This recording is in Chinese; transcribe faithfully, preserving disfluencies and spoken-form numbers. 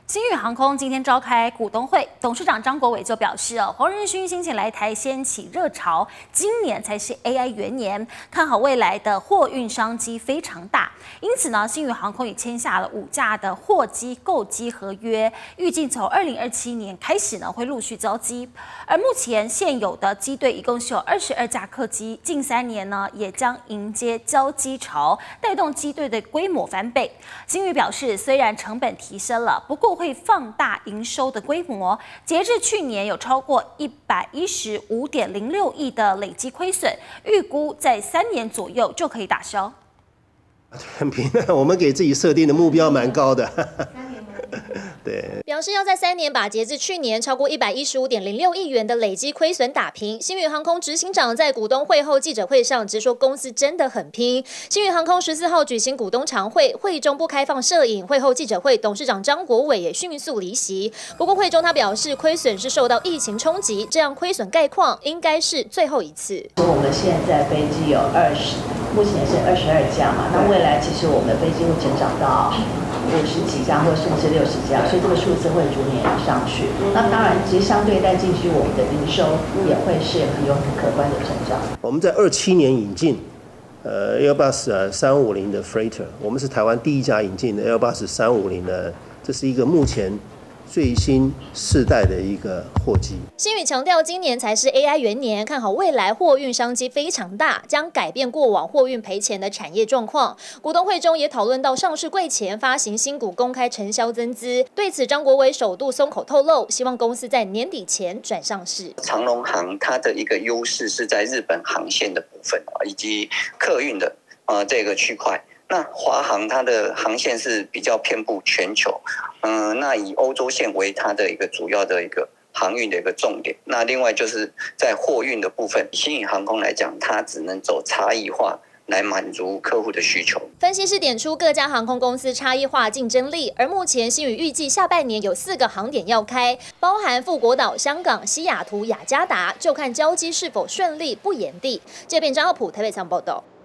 星宇航空今天召开股东会，董事长张国伟就表示，哦，黄仁勋先前来台掀起热潮，今年才是 A I 元年，看好未来的货运商机非常大。因此呢，星宇航空也签下了五架的货机购机合约，预计从二零二七年开始呢会陆续交机。而目前现有的机队一共是有二十二架客机，近三年呢也将迎接交机潮，带动机队的规模翻倍。星宇表示，虽然成本提升了，不过会放大营收的规模，截至去年有超过一百一十五点零六亿的累积亏损，预估在三年左右就可以打消。 很平啊，我们给自己设定的目标蛮高的。对， 表示要在三年把截至去年超过一百一十五点零六亿元的累积亏损打平。星宇航空执行长在股东会后记者会上直说，公司真的很拼。星宇航空十四号举行股东常会，会中不开放摄影。会后记者会，董事长张国伟也迅速离席。不过会中他表示，亏损是受到疫情冲击，这样亏损概况应该是最后一次。 我们现在飞机有二十，目前是二十二架嘛，那未来其实我们的飞机会成长到五十几架或甚至六十架，所以这个数字会逐年上去。那当然，其实相对在近期我们的营收也会是很有很可观的成长。 我们在二七年引进呃 Airbus 三五零的 Freighter， 我们是台湾第一家引进的 Airbus 三五零的，这是一个目前最新世代的一个货机。 星宇强调，今年才是 A I 元年，看好未来货运商机非常大，将改变过往货运赔钱的产业状况。股东会中也讨论到上市柜前发行新股公开承销增资，对此张国伟首度松口透露，希望公司在年底前转上市。 长荣航它的一个优势是在日本航线的部分啊，以及客运的呃这个区块。那华航它的航线是比较遍布全球，嗯、呃，那以欧洲线为它的一个主要的一个航运的一个重点。那另外就是在货运的部分，星宇航空来讲，它只能走差异化来满足客户的需求。 分析师点出各家航空公司差异化竞争力，而目前星宇预计下半年有四个航点要开，包含富国岛、香港、西雅图、雅加达，就看交机是否顺利不延地。这边张浩普台北仓报道。